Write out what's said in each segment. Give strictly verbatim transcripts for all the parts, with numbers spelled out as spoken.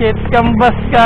Shit, kambas ka.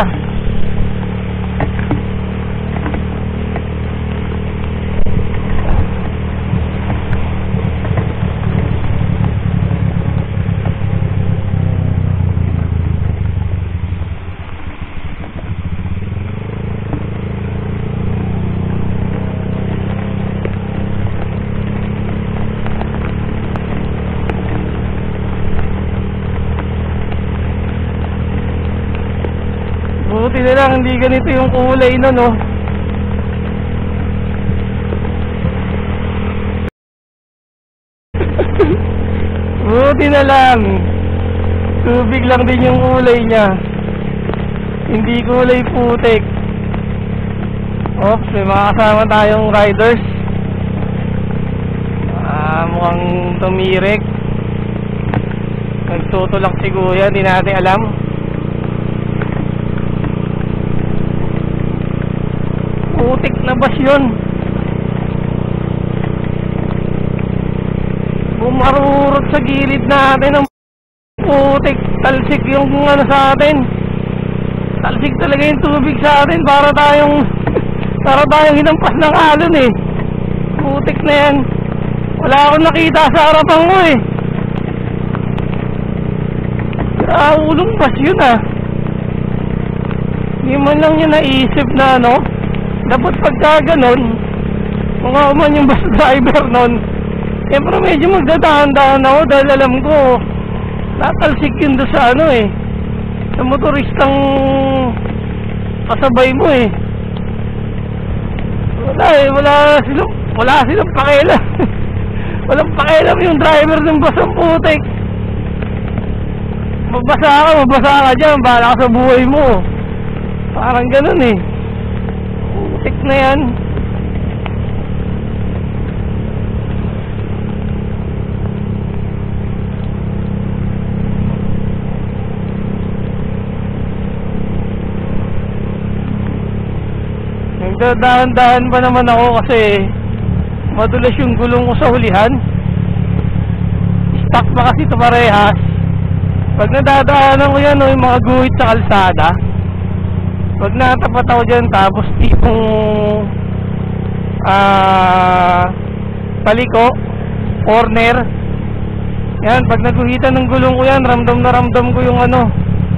Buti na lang hindi ganito yung kulay nun, no? Buti na lang tubig lang din yung kulay niya, hindi kulay putik. Oops, may mga kasama tayong riders. Ah, mukhang tumirik. Nagtutulak si kuya, hindi natin alam. Putik na bas yun. Bumarurot sa gilid natin ng putik. Talsik yung ano sa atin. Talsik talaga yung tubig sa atin. Para tayong Para tayong hinampas ng alon eh. Putik na yan. Wala akong nakita sa harapan ko eh. Ah, ulong bas yun ah. Hindi man lang niya naisip na ano, dapat pagka ganon, kung ako man yung bus driver nun, siyempre medyo magdadahan-dahan ako dahil alam ko natalsik yun doon sa ano eh, sa motoristang kasabay mo eh. Wala eh, wala silang, wala silang pakialam. Walang pakialam yung driver ng bus ang putik. Mabasa ka, mabasa ka dyan, bahala ka sa buhay mo. Parang ganon eh. Putik na yan. Nagdadahan-dahan pa naman ako kasi madulas yung gulong ko sa hulihan. Stuck pa kasi ito parehas. Pag nadadaanan ko yan, no, yung mga guhit sa kalsada, pag natapat ako dyan tapos tipong ah, paliko, corner yan, pag naguhitan ng gulong ko yan, ramdam na ramdam ko yung ano,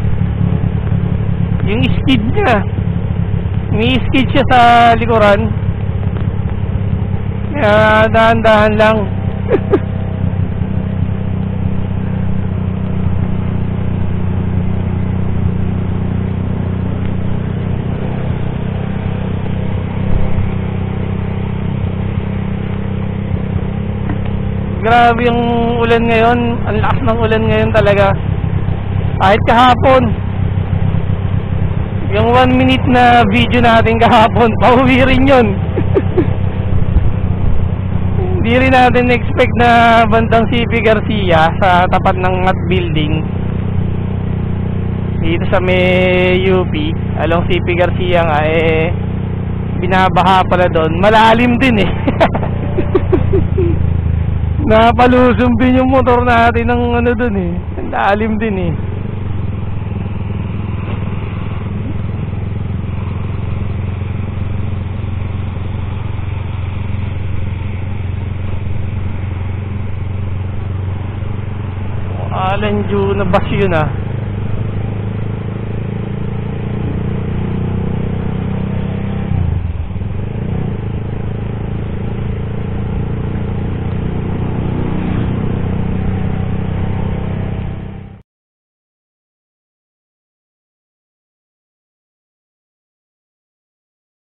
yung skid nya. May skid siya sa likuran. Kaya dahan-dahan lang. Grabe yung ulan ngayon. Ang lakas ng ulan ngayon talaga. Kahit kahapon, yung one minute na video natin kahapon, pauwi rin yun. Hindi rin natin expect na bandang C P Garcia sa tapat ng N A T building dito sa may U P, along C P Garcia nga, eh binabaha pala doon. Malalim din eh. Napalusong din yung motor natin ng ano dun eh. Ang lalim din eh. Alan Ju na bus yun ah.